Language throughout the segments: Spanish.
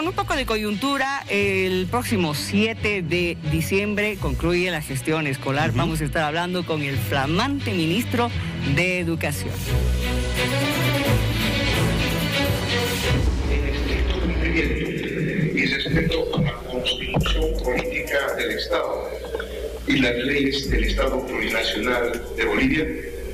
con un poco de coyuntura, el próximo 7 de diciembre concluye la gestión escolar. Vamos a estar hablando con el flamante ministro de Educación. Y respeto a la Constitución Política del Estado y las leyes del Estado Plurinacional de Bolivia,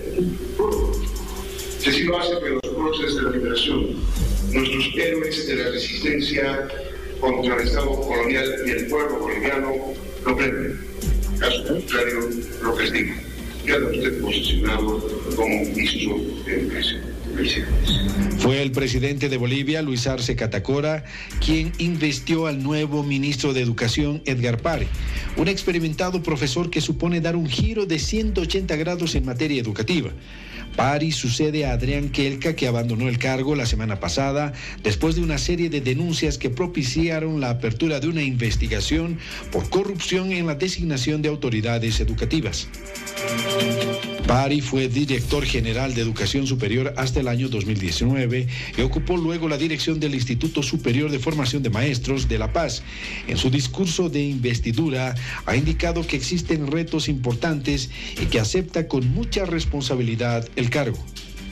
que sí lo hace que los próceres de la liberación, nuestros héroes de la resistencia contra el Estado colonial y el pueblo boliviano lo prenden. Caso contrario, lo castiga. Queda usted posicionado como ministro de Educación. Fue el presidente de Bolivia, Luis Arce Catacora, quien investió al nuevo ministro de Educación, Edgar Pari, un experimentado profesor que supone dar un giro de 180 grados en materia educativa. Pari sucede a Adrián Kelka, que abandonó el cargo la semana pasada después de una serie de denuncias que propiciaron la apertura de una investigación por corrupción en la designación de autoridades educativas. Pari fue director general de Educación Superior hasta el año 2019 y ocupó luego la dirección del Instituto Superior de Formación de Maestros de La Paz. En su discurso de investidura ha indicado que existen retos importantes y que acepta con mucha responsabilidad el cargo.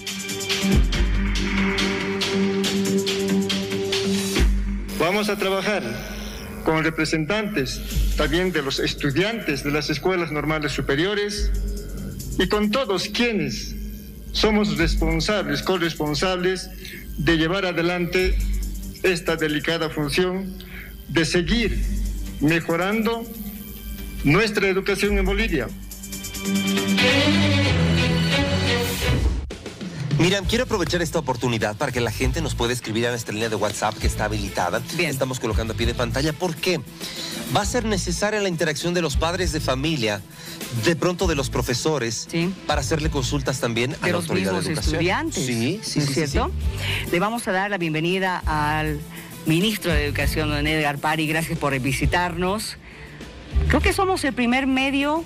Vamos a trabajar con representantes también de los estudiantes de las escuelas normales superiores y con todos quienes somos responsables, corresponsables de llevar adelante esta delicada función de seguir mejorando nuestra educación en Bolivia. Miriam, quiero aprovechar esta oportunidad para que la gente nos pueda escribir a nuestra línea de WhatsApp que está habilitada. Bien. Estamos colocando a pie de pantalla. ¿Por qué? Va a ser necesaria la interacción de los padres de familia, de pronto de los profesores, sí, para hacerle consultas también a de la los autoridad de mismos educación. estudiantes. Sí, sí, ¿no es sí, cierto? sí. Le vamos a dar la bienvenida al ministro de Educación, don Edgar Pari. Gracias por visitarnos. Creo que somos el primer medio,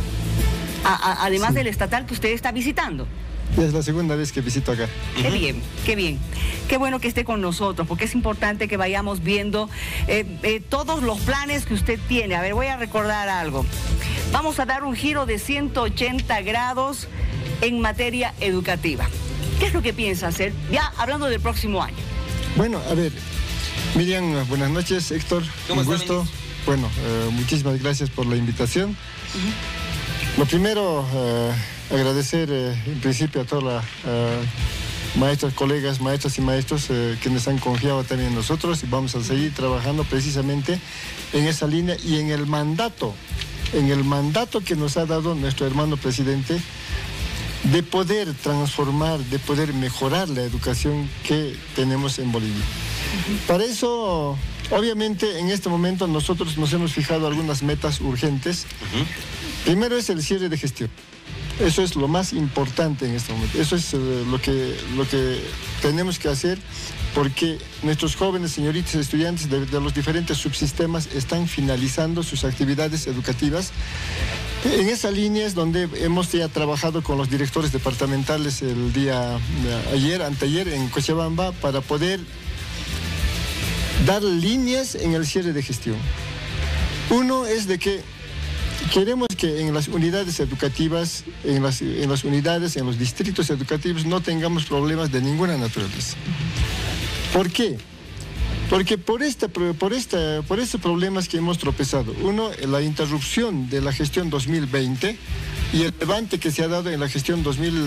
además del estatal, que usted está visitando. Es la segunda vez que visito acá. Qué bien, qué bien. Qué bueno que esté con nosotros, porque es importante que vayamos viendo todos los planes que usted tiene. A ver, voy a recordar algo. Vamos a dar un giro de 180 grados en materia educativa. ¿Qué es lo que piensa hacer? Ya hablando del próximo año. Bueno, a ver, Miriam, buenas noches, Héctor. ¿Cómo está, gusto. ministro? Bueno, muchísimas gracias por la invitación. Lo primero, agradecer en principio a todas las maestras, colegas, maestras y maestros quienes han confiado también en nosotros, y vamos a seguir trabajando precisamente en esa línea y en el mandato que nos ha dado nuestro hermano presidente de poder transformar, de poder mejorar la educación que tenemos en Bolivia. Para eso, obviamente, en este momento nosotros nos hemos fijado algunas metas urgentes. Primero es el cierre de gestión. Eso es lo más importante en este momento. Eso es lo que tenemos que hacer, porque nuestros jóvenes, señoritas, estudiantes de los diferentes subsistemas están finalizando sus actividades educativas. En esa línea es donde hemos ya trabajado con los directores departamentales el día anteayer en Cochabamba, para poder dar líneas en el cierre de gestión. Uno es de que queremos que en las unidades educativas, en los distritos educativos, no tengamos problemas de ninguna naturaleza. ¿Por qué? Porque por estos problemas que hemos tropezado. Uno, la interrupción de la gestión 2020 y el levante que se ha dado en la gestión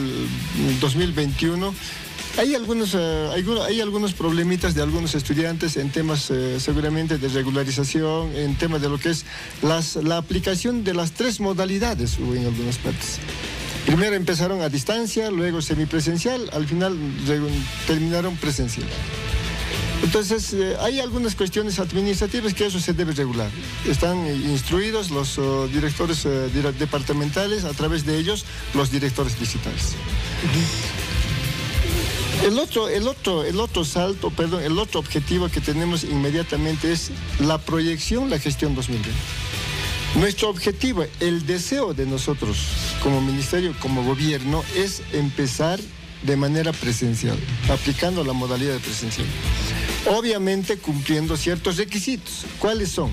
2021. Hay algunos problemitas de algunos estudiantes en temas seguramente de regularización, en temas de lo que es la aplicación de las 3 modalidades hubo en algunas partes. Primero empezaron a distancia, luego semipresencial, al final terminaron presencial. Entonces, hay algunas cuestiones administrativas que eso se debe regular. Están instruidos los directores departamentales, a través de ellos los directores distritales. El otro objetivo que tenemos inmediatamente es la proyección, la gestión 2020. Nuestro objetivo, el deseo de nosotros como ministerio, como gobierno, es empezar de manera presencial, aplicando la modalidad de presencial. obviamente cumpliendo ciertos requisitos. ¿Cuáles son?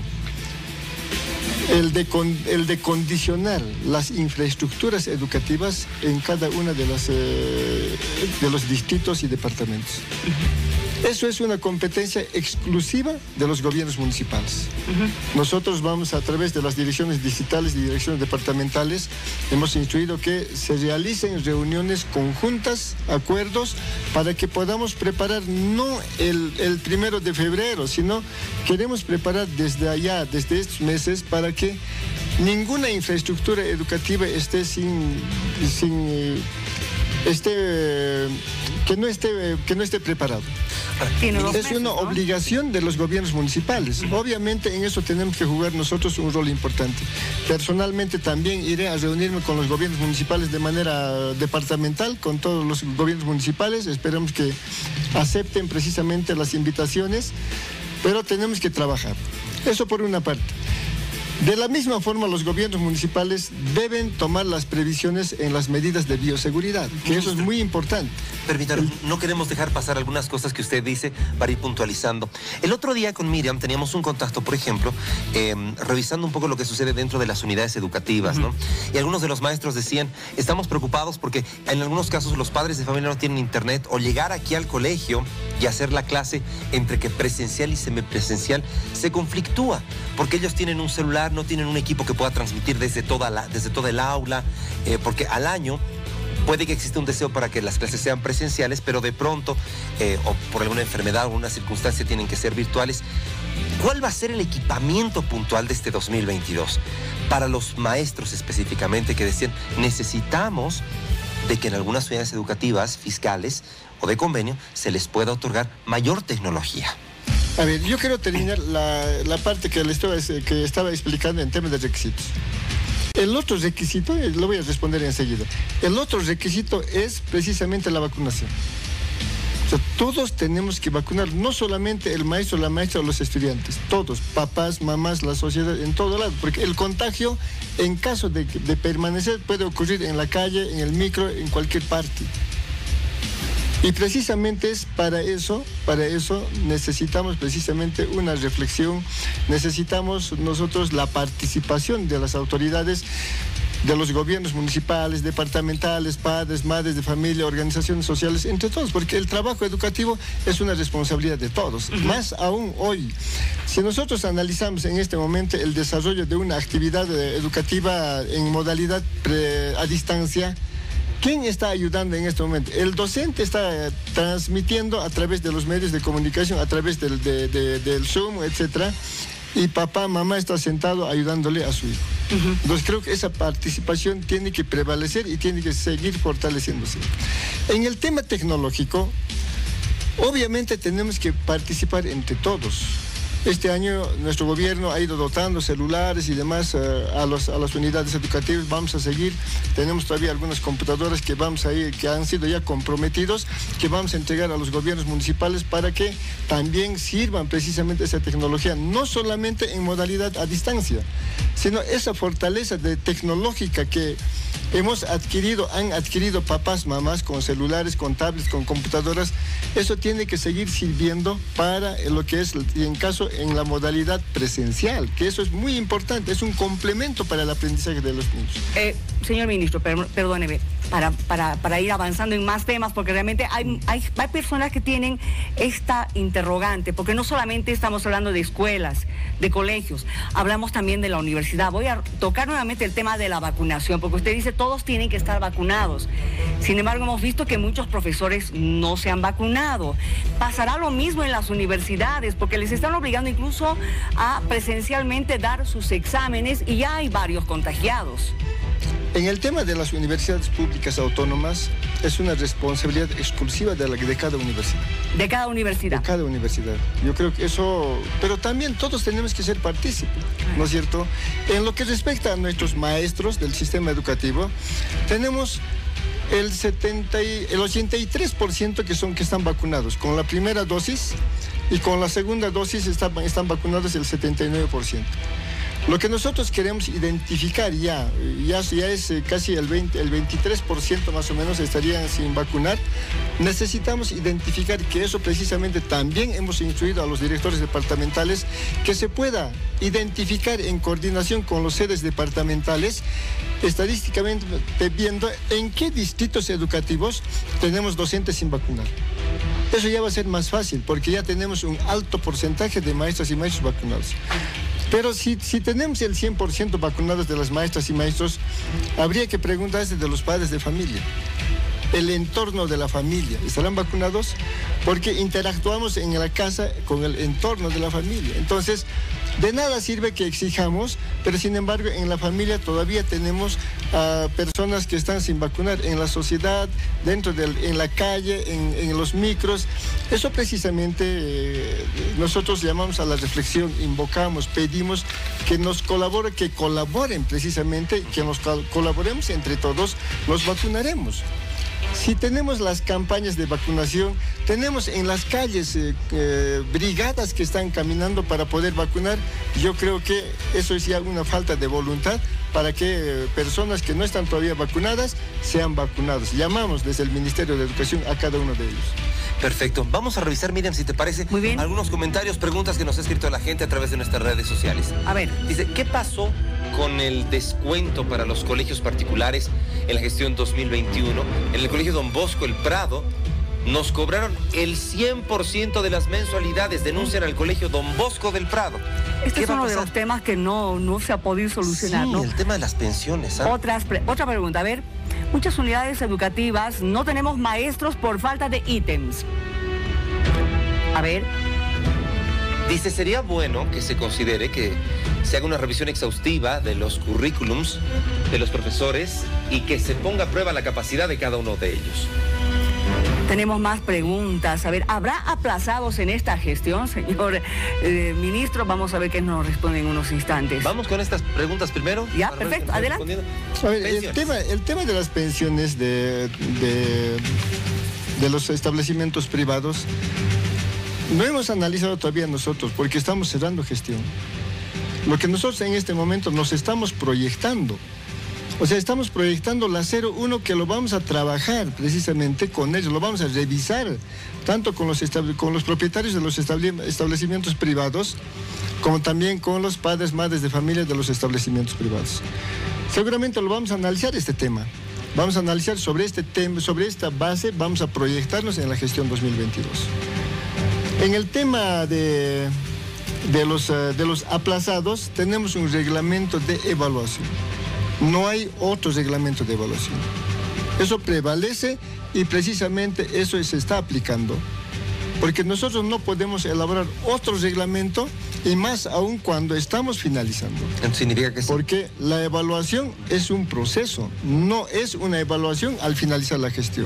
El de condicionar las infraestructuras educativas en cada uno de los distritos y departamentos. Eso es una competencia exclusiva de los gobiernos municipales. Nosotros vamos a través de las direcciones digitales y direcciones departamentales, hemos instruido que se realicen reuniones conjuntas, acuerdos, para que podamos preparar no el 1 de febrero, sino queremos preparar desde allá, desde estos meses, para que ninguna infraestructura educativa esté que no esté preparado. Es una obligación de los gobiernos municipales. Obviamente en eso tenemos que jugar nosotros un rol importante. Personalmente también iré a reunirme con los gobiernos municipales de manera departamental, con todos los gobiernos municipales. Esperamos que acepten precisamente las invitaciones, pero tenemos que trabajar. Eso por una parte. De la misma forma, los gobiernos municipales deben tomar las previsiones en las medidas de bioseguridad, que eso es muy importante. Permítanme, no queremos dejar pasar algunas cosas que usted dice para ir puntualizando. El otro día con Miriam teníamos un contacto, por ejemplo, revisando un poco lo que sucede dentro de las unidades educativas, ¿no? Y algunos de los maestros decían, estamos preocupados porque en algunos casos los padres de familia no tienen internet, o llegar aquí al colegio y hacer la clase entre que presencial y semipresencial se conflictúa, porque ellos tienen un celular, no tienen un equipo que pueda transmitir desde toda el aula, porque al año puede que exista un deseo para que las clases sean presenciales, pero de pronto, o por alguna enfermedad o alguna circunstancia, tienen que ser virtuales. ¿Cuál va a ser el equipamiento puntual de este 2022? Para los maestros específicamente, que decían, necesitamos de que en algunas unidades educativas, fiscales o de convenio, se les pueda otorgar mayor tecnología. A ver, yo quiero terminar la parte que estaba explicando en temas de requisitos. El otro requisito, lo voy a responder enseguida, el otro requisito es precisamente la vacunación. O sea, todos tenemos que vacunar, no solamente el maestro, la maestra o los estudiantes, todos, papás, mamás, la sociedad, en todo lado, porque el contagio, en caso de permanecer, puede ocurrir en la calle, en el micro, en cualquier parte. Y precisamente es para eso necesitamos precisamente una reflexión, necesitamos nosotros la participación de las autoridades, de los gobiernos municipales, departamentales, padres, madres de familia, organizaciones sociales, entre todos, porque el trabajo educativo es una responsabilidad de todos, más aún hoy. Si nosotros analizamos en este momento el desarrollo de una actividad educativa en modalidad a distancia, ¿quién está ayudando en este momento? El docente está transmitiendo a través de los medios de comunicación, a través del Zoom, etcétera, y papá, mamá está sentado ayudándole a su hijo. Entonces creo que esa participación tiene que prevalecer y tiene que seguir fortaleciéndose. En el tema tecnológico, obviamente tenemos que participar entre todos. Este año nuestro gobierno ha ido dotando celulares y demás a las unidades educativas. Vamos a seguir. Tenemos todavía algunas computadoras que han sido ya comprometidos, que vamos a entregar a los gobiernos municipales para que también sirvan precisamente esa tecnología, no solamente en modalidad a distancia, sino esa fortaleza tecnológica que han adquirido papás, mamás con celulares, con tablets, con computadoras. Eso tiene que seguir sirviendo para lo que es en la modalidad presencial, que eso es muy importante, es un complemento para el aprendizaje de los niños. Señor ministro, perdóneme, para ir avanzando en más temas, porque realmente hay personas que tienen esta interrogante, porque no solamente estamos hablando de escuelas, de colegios, hablamos también de la universidad. Voy a tocar nuevamente el tema de la vacunación, porque usted dice todos tienen que estar vacunados. Sin embargo, hemos visto que muchos profesores no se han vacunado. Pasará lo mismo en las universidades, porque les están obligando incluso a presencialmente dar sus exámenes y ya hay varios contagiados. En el tema de las universidades públicas autónomas, es una responsabilidad exclusiva de cada universidad. ¿De cada universidad? De cada universidad. Yo creo que eso... Pero también todos tenemos que ser partícipes, ¿no es cierto? En lo que respecta a nuestros maestros del sistema educativo, tenemos el 83% que están vacunados con la primera dosis, y con la segunda dosis están vacunados el 79%. Lo que nosotros queremos identificar ya es casi el 23% más o menos estarían sin vacunar. Necesitamos identificar que eso precisamente también hemos instruido a los directores departamentales que se pueda identificar en coordinación con los sedes departamentales, estadísticamente viendo en qué distritos educativos tenemos docentes sin vacunar. Eso ya va a ser más fácil porque ya tenemos un alto porcentaje de maestras y maestros vacunados. Pero si tenemos el 100% vacunados de las maestras y maestros, habría que preguntarse de los padres de familia. El entorno de la familia, ¿estarán vacunados? Porque interactuamos en la casa con el entorno de la familia. Entonces, de nada sirve que exijamos, pero sin embargo en la familia todavía tenemos personas que están sin vacunar en la sociedad, en la calle, en los micros. Eso precisamente nosotros llamamos a la reflexión, invocamos, pedimos que nos colaboren, que colaboren precisamente, que nos colaboremos entre todos, nos vacunaremos. Si tenemos las campañas de vacunación, tenemos en las calles brigadas que están caminando para poder vacunar, yo creo que eso es ya una falta de voluntad para que personas que no están todavía vacunadas sean vacunadas. Llamamos desde el Ministerio de Educación a cada uno de ellos. Perfecto. Vamos a revisar, Miriam, si te parece, muy bien, algunos comentarios, preguntas que nos ha escrito la gente a través de nuestras redes sociales. A ver. Dice, ¿qué pasó con el descuento para los colegios particulares en la gestión 2021? En el colegio Don Bosco, El Prado, nos cobraron el 100% de las mensualidades. Denuncian al colegio Don Bosco del Prado. Este es uno de los temas que no se ha podido solucionar, sí, ¿no? El tema de las pensiones. Otra pregunta, a ver. Muchas unidades educativas no tenemos maestros por falta de ítems. A ver. Dice, sería bueno que se considere que se haga una revisión exhaustiva de los currículums de los profesores y que se ponga a prueba la capacidad de cada uno de ellos. Tenemos más preguntas. A ver, ¿habrá aplazados en esta gestión, señor ministro? Vamos a ver qué nos responde en unos instantes. Vamos con estas preguntas primero. Ya, perfecto, adelante. A ver, el tema de las pensiones de los establecimientos privados no hemos analizado todavía nosotros porque estamos cerrando gestión. Lo que nosotros en este momento nos estamos proyectando, o sea, estamos proyectando la 01 que lo vamos a trabajar precisamente con ellos, lo vamos a revisar tanto con los propietarios de los establecimientos privados como también con los padres, madres de familia de los establecimientos privados. Seguramente lo vamos a analizar este tema. Vamos a analizar sobre este tema, sobre esta base, vamos a proyectarnos en la gestión 2022. En el tema de los aplazados, tenemos un reglamento de evaluación. No hay otro reglamento de evaluación. Eso prevalece y precisamente eso se está aplicando. Porque nosotros no podemos elaborar otro reglamento y más aún cuando estamos finalizando. ¿Significa que sí? Porque la evaluación es un proceso, no es una evaluación al finalizar la gestión.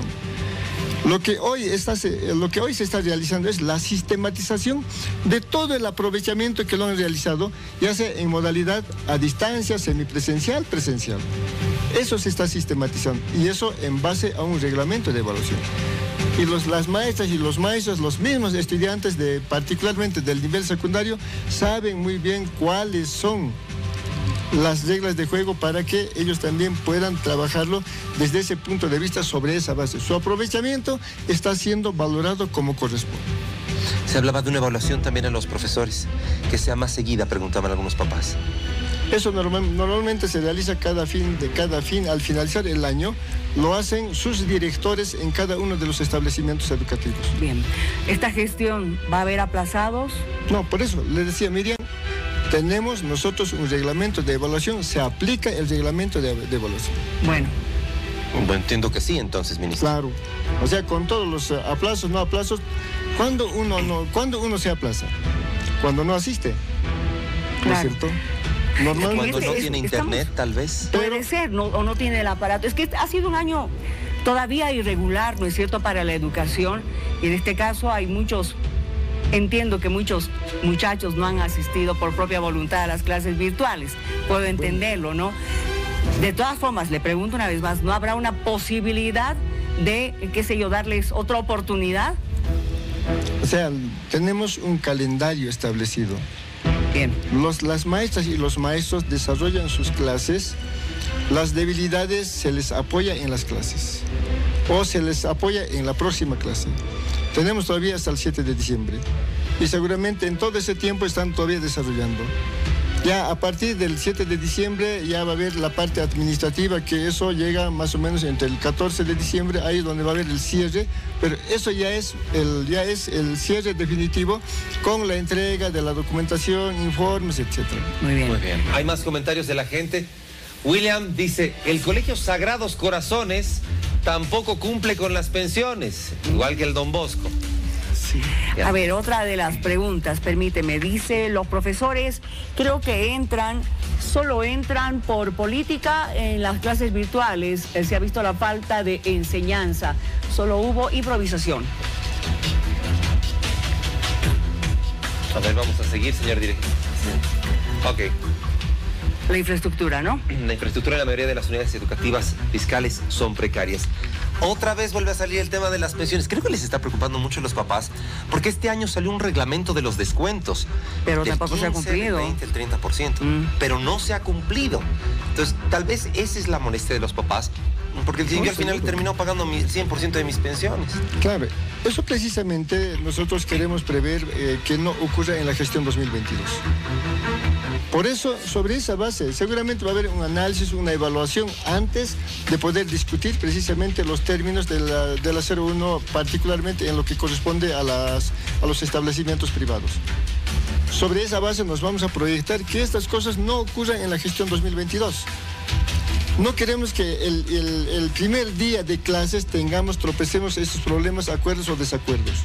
Lo que hoy se está realizando es la sistematización de todo el aprovechamiento que lo han realizado, ya sea en modalidad a distancia, semipresencial, presencial. Eso se está sistematizando y eso en base a un reglamento de evaluación. Y las maestras y los maestros, los mismos estudiantes, particularmente del nivel secundario, saben muy bien cuáles son las reglas de juego para que ellos también puedan trabajarlo desde ese punto de vista sobre esa base. Su aprovechamiento está siendo valorado como corresponde. Se hablaba de una evaluación también a los profesores, que sea más seguida, preguntaban algunos papás. Eso normalmente se realiza cada fin, al finalizar el año, lo hacen sus directores en cada uno de los establecimientos educativos. Bien, ¿esta gestión va a haber aplazados? No, por eso, le decía Miriam, tenemos nosotros un reglamento de evaluación, se aplica el reglamento de evaluación. Bueno, entiendo que sí, entonces, ministro. Claro, o sea, con todos los aplazos, no aplazos, ¿cuándo uno se aplaza? Cuando no asiste, ¿no es cierto? Normalmente cuando no tiene internet, tal vez. Puede ser, o no tiene el aparato. Es que ha sido un año todavía irregular, ¿no es cierto?, para la educación. Y en este caso hay muchos... Entiendo que muchos muchachos no han asistido por propia voluntad a las clases virtuales. Puedo entenderlo, ¿no? De todas formas, le pregunto una vez más, ¿no habrá una posibilidad de, qué sé yo, darles otra oportunidad? O sea, tenemos un calendario establecido. Bien. Las maestras y los maestros desarrollan sus clases, las debilidades se les apoya en las clases o se les apoya en la próxima clase. Tenemos todavía hasta el 7 de diciembre y seguramente en todo ese tiempo están todavía desarrollando. Ya a partir del 7 de diciembre ya va a haber la parte administrativa, que eso llega más o menos entre el 14 de diciembre, ahí donde va a haber el cierre, pero eso ya es el cierre definitivo con la entrega de la documentación, informes, etc. Muy bien. Muy bien. Hay más comentarios de la gente. William dice, el Colegio Sagrados Corazones tampoco cumple con las pensiones, igual que el Don Bosco. A ver, otra de las preguntas, permíteme, dice, los profesores creo que solo entran por política en las clases virtuales, se ha visto la falta de enseñanza, solo hubo improvisación. A ver, vamos a seguir, señor director. Ok. La infraestructura, ¿no? La infraestructura en la mayoría de las unidades educativas fiscales son precarias. Otra vez vuelve a salir el tema de las pensiones. Creo que les está preocupando mucho a los papás, porque este año salió un reglamento de los descuentos. Pero del tampoco 15, se ha cumplido. El 20, el 30%. Pero no se ha cumplido. Entonces, tal vez esa es la molestia de los papás, porque yo al final terminó pagando el 100% de mis pensiones. Claro, eso precisamente nosotros queremos prever que no ocurra en la gestión 2022. Por eso, sobre esa base, seguramente va a haber un análisis, una evaluación antes de poder discutir precisamente los términos de la 01, particularmente en lo que corresponde a los establecimientos privados. Sobre esa base nos vamos a proyectar que estas cosas no ocurran en la gestión 2022. No queremos que el primer día de clases tropecemos esos problemas, acuerdos o desacuerdos.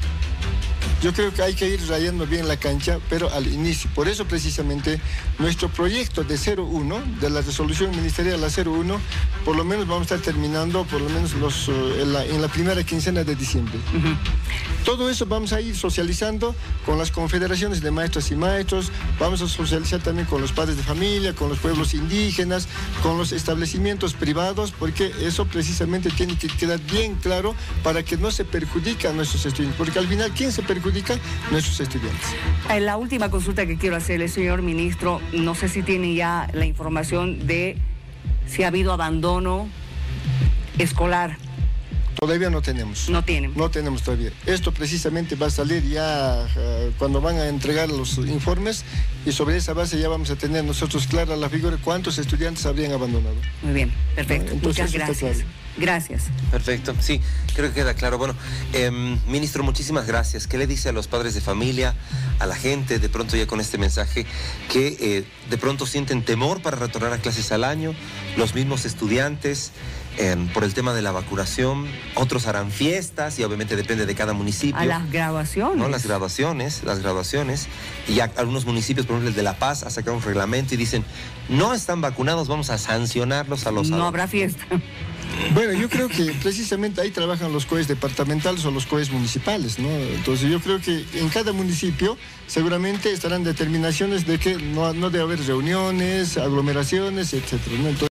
Yo creo que hay que ir rayando bien la cancha, pero al inicio. Por eso precisamente nuestro proyecto de 01, de la resolución ministerial de la 01, por lo menos vamos a estar terminando por lo menos en la primera quincena de diciembre. Todo eso vamos a ir socializando con las confederaciones de maestras y maestros, vamos a socializar también con los padres de familia, con los pueblos indígenas, con los establecimientos privados, porque eso precisamente tiene que quedar bien claro para que no se perjudique a nuestros estudiantes, porque al final, ¿quién se perjudica? Nuestros estudiantes. La última consulta que quiero hacerle, señor ministro, no sé si tiene ya la información de si ha habido abandono escolar. Todavía no tenemos. No tienen. No tenemos todavía. Esto precisamente va a salir ya cuando van a entregar los informes y sobre esa base ya vamos a tener nosotros clara la figura de cuántos estudiantes habrían abandonado. Muy bien, perfecto. Entonces, muchas gracias. claro. Gracias. Perfecto, sí, creo que queda claro. Bueno, ministro, muchísimas gracias. ¿Qué le dice a los padres de familia, a la gente, de pronto ya con este mensaje, que de pronto sienten temor para retornar a clases al año, los mismos estudiantes, por el tema de la vacunación, otros harán fiestas y obviamente depende de cada municipio. A las graduaciones. ¿No? Las graduaciones. Y ya algunos municipios, por ejemplo el de La Paz, ha sacado un reglamento y dicen, no están vacunados, vamos a sancionarlos a los No adultos. habrá fiesta. Bueno, yo creo que precisamente ahí trabajan los COEs departamentales o los COEs municipales, ¿no? Entonces yo creo que en cada municipio seguramente estarán determinaciones de que no debe haber reuniones, aglomeraciones, etcétera, ¿no? Entonces,